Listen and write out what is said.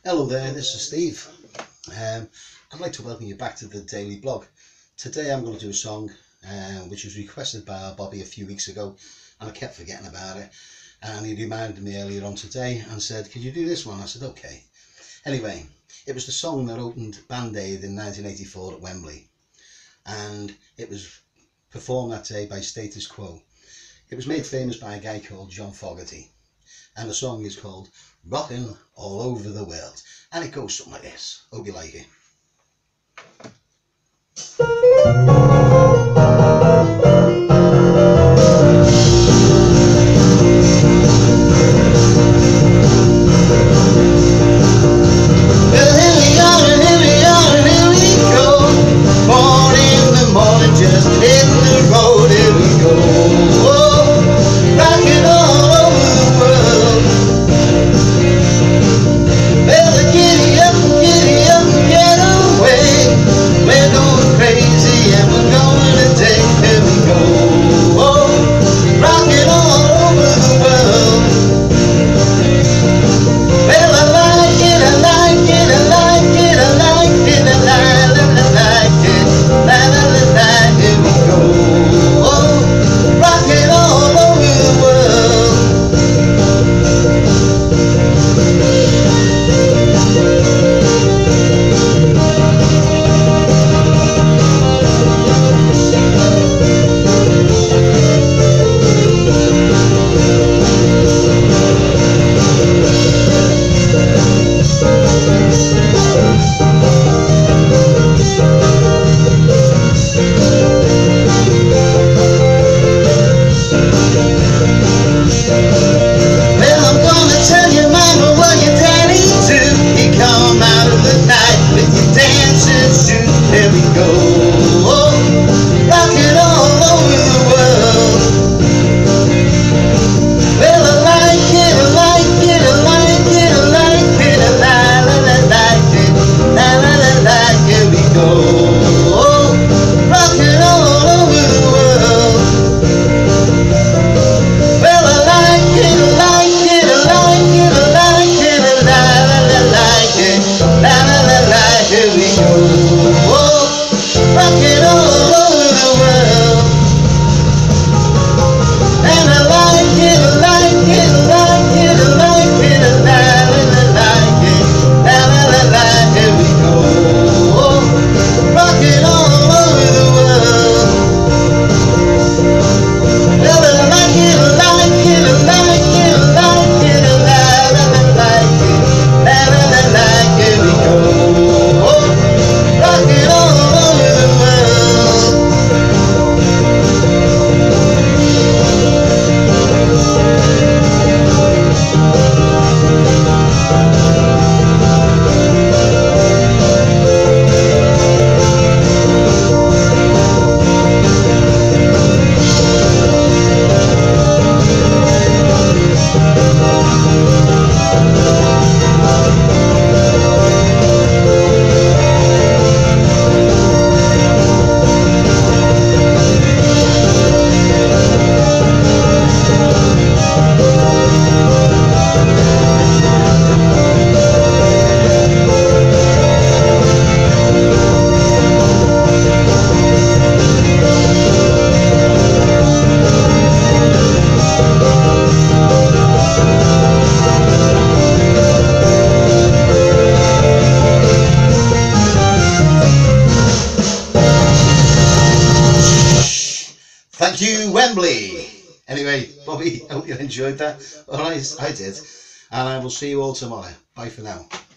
Hello there, this is Steve. I'd like to welcome you back to the daily blog. Today I'm going to do a song which was requested by Bobby a few weeks ago, and I kept forgetting about it, and he reminded me earlier on today and said, "Could you do this one?" I said okay. Anyway, it was the song that opened Band Aid in 1984 at Wembley, and it was performed that day by Status Quo. It was made famous by a guy called John Fogerty, and the song is called Rockin' All Over the World, and it goes something like this. Hope you like it. Thank you, Wembley. Anyway, Bobby, I hope you enjoyed that. All right, I did. And I will see you all tomorrow. Bye for now.